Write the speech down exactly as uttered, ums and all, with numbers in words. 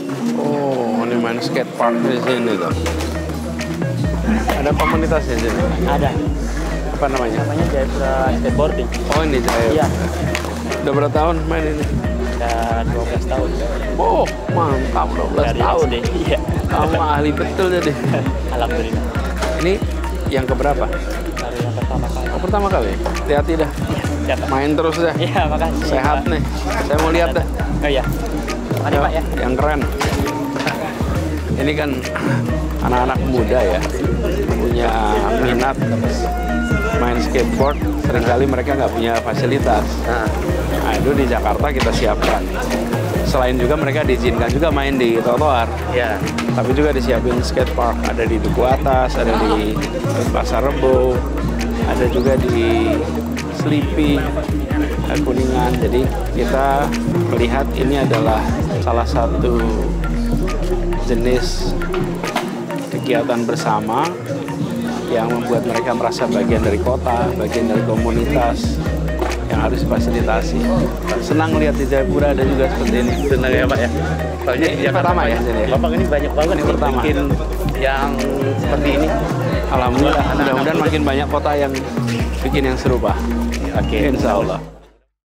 Oh, ini main skatepark di sini tuh. Ada komunitasnya di sini? Ada. Apa namanya? Namanya Jayapura Skateboarding. Oh, ini Jaya. Iya. Udah berapa tahun main ini? Udah dua belas tahun. Oh, mantap, dua belas Dari tahun. S D. Iya. Kamu ahli betul jadi. Alhamdulillah. Ini yang keberapa? Dari yang pertama kali. Oh, pertama kali. Hati-hati dah. Ya, Main terus dah. Iya, makasih. Sehat Pak. nih. Saya mau lihat dah. Oh iya. Mari Pak ya. Yang keren. Ini kan anak-anak muda ya, punya minat main skateboard. Seringkali mereka nggak punya fasilitas. Nah, itu di Jakarta kita siapkan. Selain juga mereka diizinkan juga main di trotoar. Iya. Tapi juga disiapin skatepark. Ada di Duku Atas, ada di Pasar Rebo, ada juga di Sleepy, Kuningan. Jadi kita melihat ini adalah salah satu jenis kegiatan bersama yang membuat mereka merasa bagian dari kota, bagian dari komunitas yang harus difasilitasi. Senang lihat di Jayapura ada juga seperti ini. Senang ya Pak ya. Soalnya Ini pertama ya sini ya? Bapak ini banyak banget Ini pertama. bikin yang seperti ini. Alhamdulillah, mudah-mudahan makin banyak kota yang bikin yang serupa. Oke. Insya Allah.